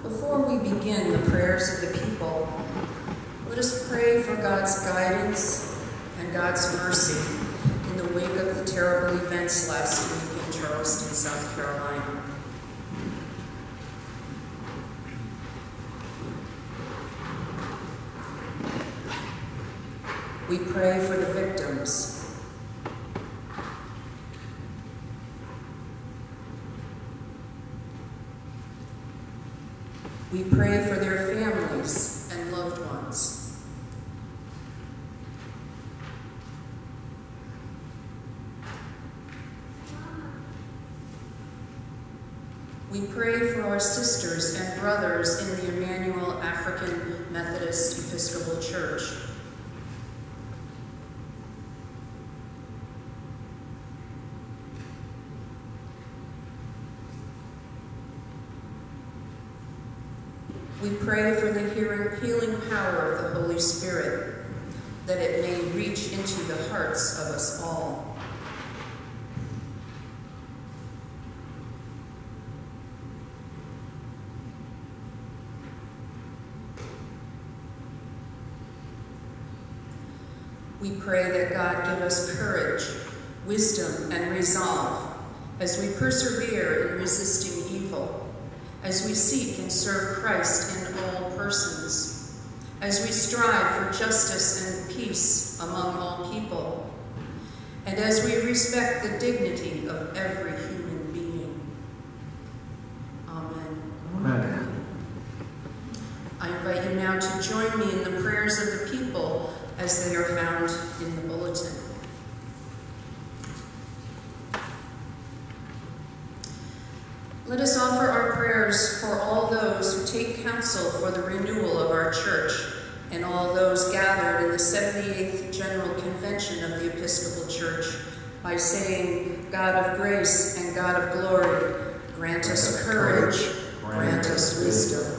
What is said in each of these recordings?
Before we begin the prayers of the people, let us pray for God's guidance and God's mercy in the wake of the terrible events last week in Charleston, South Carolina. We pray for the victims. We pray for their families and loved ones. We pray for our sisters and brothers in the Emmanuel African Methodist Episcopal Church. We pray for the healing power of the Holy Spirit, that it may reach into the hearts of us all. We pray that God give us courage, wisdom, and resolve as we persevere in resisting evil, as we seek and serve Christ in all persons, as we strive for justice and peace among all people, and as we respect the dignity of every human being. Amen. Amen. I invite you now to join me in the prayers of the people as they are found in the bulletin. Let us offer our prayers for all those who take counsel for the renewal of our church and all those gathered in the 78th General Convention of the Episcopal Church by saying, God of grace and God of glory, grant us courage, grant us wisdom.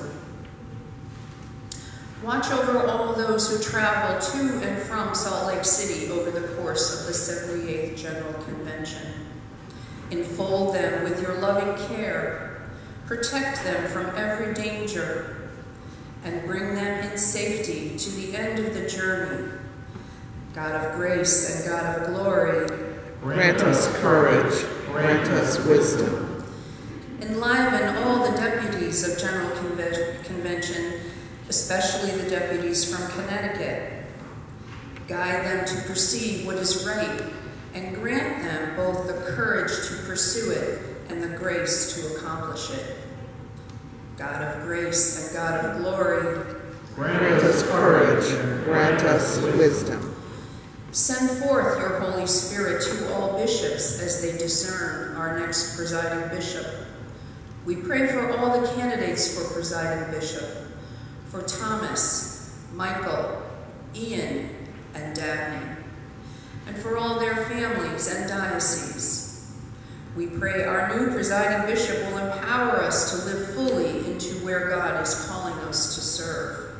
Watch over all those who travel to and from Salt Lake City over the course of the 78th General Convention. Enfold them with your loving care, protect them from every danger, and bring them in safety to the end of the journey. God of grace and God of glory, grant us courage, grant us wisdom. Enliven all the deputies of General Convention, especially the deputies from Connecticut. Guide them to perceive what is right, and grant them both the courage to pursue it and the grace to accomplish it. God of grace and God of glory, grant us courage, grant us wisdom. Send forth your Holy Spirit to all bishops as they discern our next presiding bishop. We pray for all the candidates for presiding bishop, for Thomas, Michael, Ian, and Dabney, and for all their families and dioceses. We pray our new presiding bishop will empower us to live fully into where God is calling us to serve.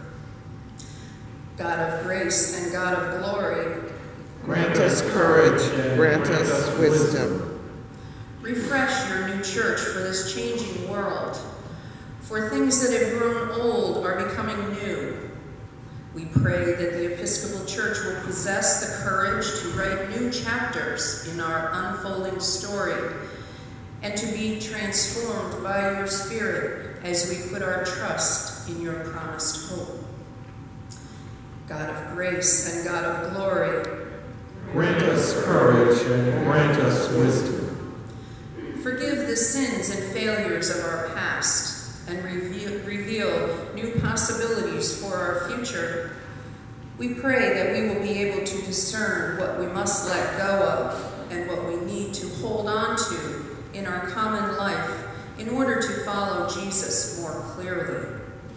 God of grace and God of glory, grant us courage, grant us wisdom. Refresh your new church for this changing world, for things that have grown old are becoming new. We pray that the Episcopal Church will possess the courage to write new chapters in our unfolding story and to be transformed by your Spirit as we put our trust in your promised hope. God of grace and God of glory, grant us courage and grant us wisdom. Forgive the sins and failures of our past and reveal new possibilities for our future. We pray that we will be able to discern what we must let go of and what we need to hold on to in our common life in order to follow Jesus more clearly.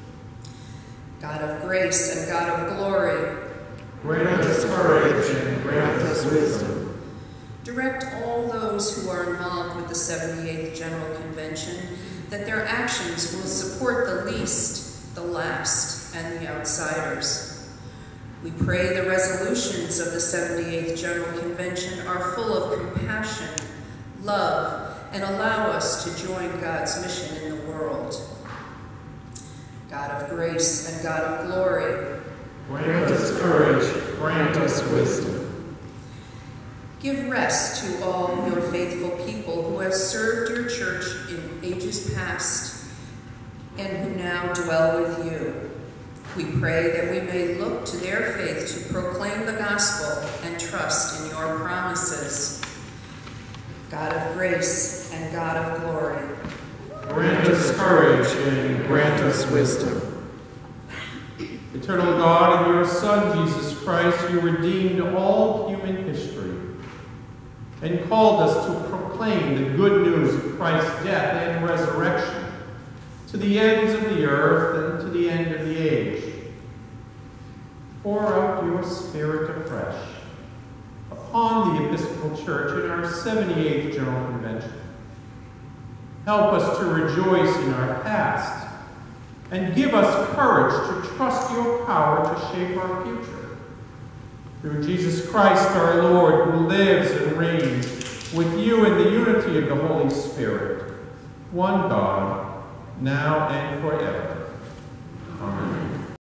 God of grace and God of glory, grant us courage and grant us wisdom. Direct all those who are involved with the 78th General Convention that their actions will support the least, the last, and the outsiders. We pray the resolutions of the 78th General Convention are full of compassion, love, and allow us to join God's mission in the world. God of grace and God of glory, Grant us courage, grant us wisdom. give rest to all your faithful people who have served your church in ages past and who now dwell with you. We pray that we may look to their faith to proclaim the gospel and trust in your promises. God of grace and God of glory, Grant us courage and grant us wisdom. Eternal God, in your Son, Jesus Christ, you redeemed all human history and called us to proclaim the good news of Christ's death and resurrection to the ends of the earth and to the end of the age. Pour out your Spirit afresh upon the Episcopal Church in our 78th General Convention. Help us to rejoice in our past and give us courage to trust your power to shape our future. Through Jesus Christ our Lord, who lives and reigns with you in the unity of the Holy Spirit, one God, now and forever. Amen.